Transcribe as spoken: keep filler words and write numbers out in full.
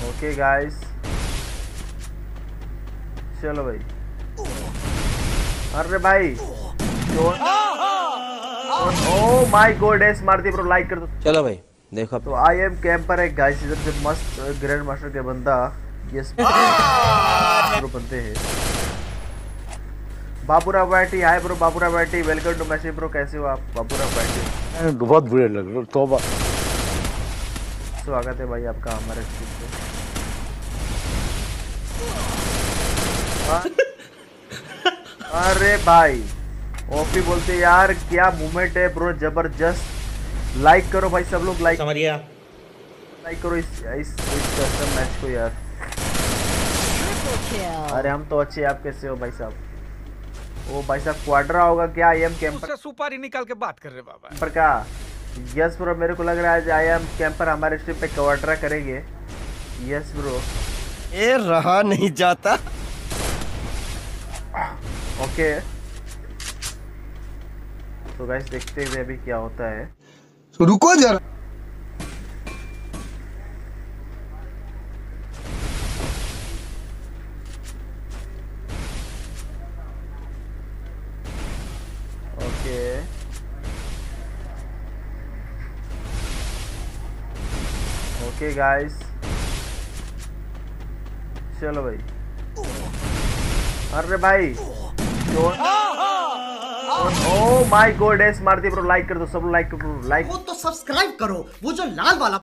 Okay guys, चलो भाई। अरे भाई ओ माय गॉड, एस मार दी ब्रो, लाइक कर दो। चलो भाई देखो। तो आई एम कैंपर है गाइस, इधर से मस्त ग्रैंड मास्टर के बंदा यस ब्रो बनते हैं। बाबूराव बैठी, हाय ब्रो बाबूराव बैठी, वेलकम टू मैसेज ब्रो, कैसे हो आप बाबूराव बैठी? बहुत बुरे लग रहे हो, तौबा। स्वागत है भाई आपका हमारे स्ट्रीम पे। अरे भाई ओपी बोलते यार, क्या मूवमेंट है ब्रो, जबरदस्त। लाइक करो भाई सब लोग, लाइक समझिए, लाइक करो इस इस इस कस्टम मैच को यार। अरे हम तो अच्छे, आप कैसे हो भाई साहब? ओ भाई साहब क्वाड्रा होगा क्या? आई एम कैंपर सुपारी निकाल के बात कर रहे बाबा पर का? यस ब्रो, मेरे को लग रहा है आई एम कैंपर हमारे स्ट्रीम पे क्वाड्रा करेंगे। यस ब्रो, ये रहा नहीं जाता। ओके तो गाइस देखते हुए अभी क्या होता है। तो रुको जरा। ओके ओके गाइस, चलो भाई। अरे भाई ओ माय गॉड, एस मार दी ब्रो, लाइक कर दो सब लोग, लाइक करो, लाइक वो तो सब्सक्राइब करो, वो जो लाल वाला